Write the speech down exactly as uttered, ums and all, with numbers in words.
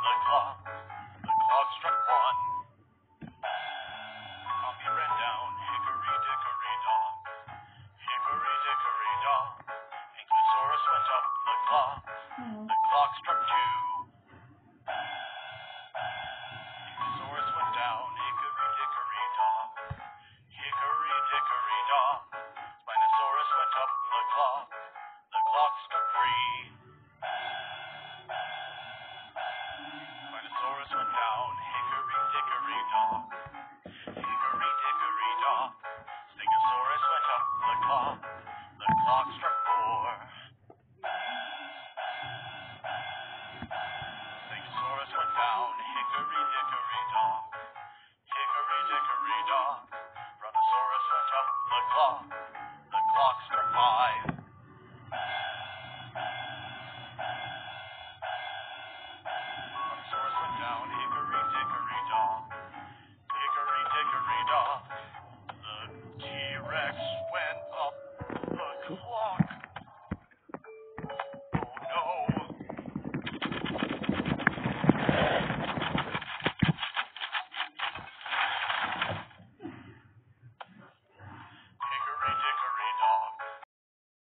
the clock. The clock struck one. Compy ran down, hickory dickory dock. Hickory dickory dock. Inclusaurus went up the clock. The clock struck two.